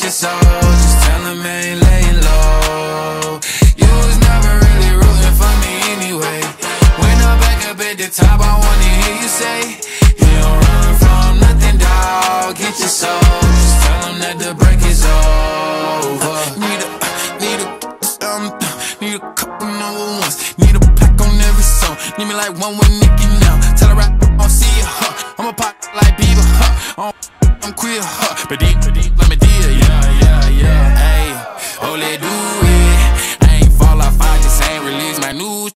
your soul. Just tell him I ain't laying low. You was never really rooting for me anyway. When I'm back up at the top, I wanna hear you say, you don't run from nothing, dawg. Get your soul. Just tell him that the break is over. Need a couple number ones. Need a pack on every song. Need me like one with Nicki now. Tell her rap, I don't see ya, huh? I'm a pop like Bieber, huh? I'm queer, huh? But deep